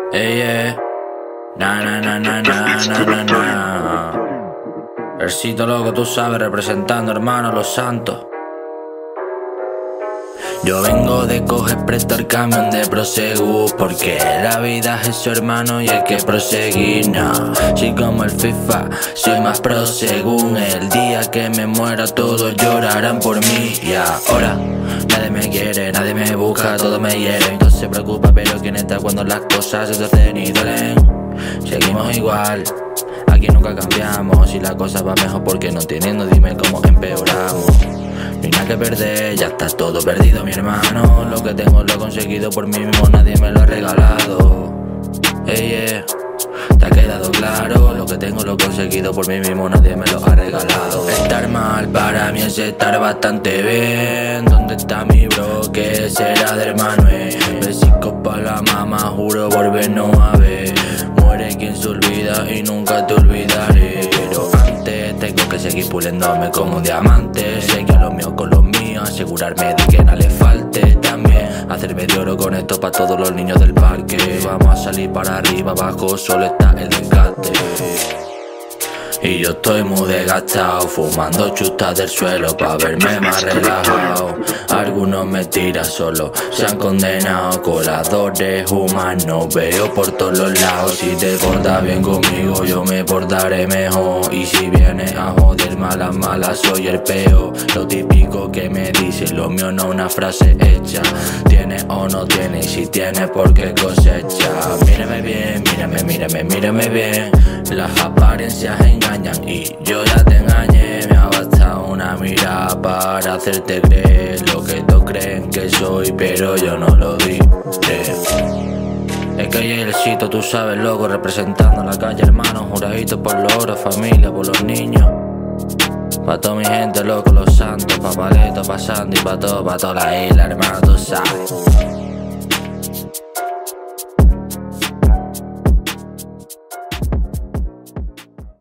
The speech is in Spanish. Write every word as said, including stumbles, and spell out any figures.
Ey, yeah. Na, na, na, na, na, na, na, na. Versito loco, tú sabes, representando, hermano, los santos. Yo vengo de coger prestar camión de Prosegur, porque la vida es su hermano y hay que proseguir, no. Soy como el FIFA, soy más pro según el día que me muera todos llorarán por mí. Y ahora nadie me quiere, nadie me busca, todo me hiere. No se preocupa, pero quién está cuando las cosas se torcen y duelen. Seguimos igual, aquí nunca cambiamos. Si la cosa va mejor, porque no teniendo, dime cómo empeoramos. No hay nada que perder, ya está todo perdido, mi hermano. Lo que tengo lo he conseguido por mí mismo, nadie me lo ha regalado. Ey, yeah. ¿Te ha quedado claro? Lo que tengo lo he conseguido por mí mismo, nadie me lo ha regalado. Estar mal para mí es estar bastante bien. ¿Dónde está mi bro? ¿Qué será de hermano? Besicos pa' la mamá, juro volvernos a ver. Muere quien se olvida y nunca te olvidaré. Pero antes tengo que seguir puliéndome como un diamante. Seguir lo mío con lo mío, asegurarme de que nada le falte. También hacerme de oro con esto pa' todos los niños del parque. Vamos a salir para arriba, abajo solo está el desgaste. Y yo estoy muy desgastado, fumando chutas del suelo pa' verme más relajado. Algunos me tiran solo, se han condenado. Coladores humanos veo por todos los lados. Si te portas bien conmigo yo me portaré mejor. Y si vienes a joder malas malas soy el peor. Lo típico que me dicen, lo mío no una frase hecha. Tienes o no tienes, si tienes porque cosecha. Mírame bien, mírame, mírame, mírame bien. Las apariencias engañan y yo ya te engañé. Me ha bastado una mirada para hacerte creer lo que todos creen que soy, pero yo no lo diré. Es que hay el sitio, tú sabes, loco, representando la calle, hermano. Juradito por los oros, familia, por los niños. Pa' toda mi gente, loco, los santos. Pa' Paleto pasando y pa' todo, pa' toda la isla, hermano, tú sabes.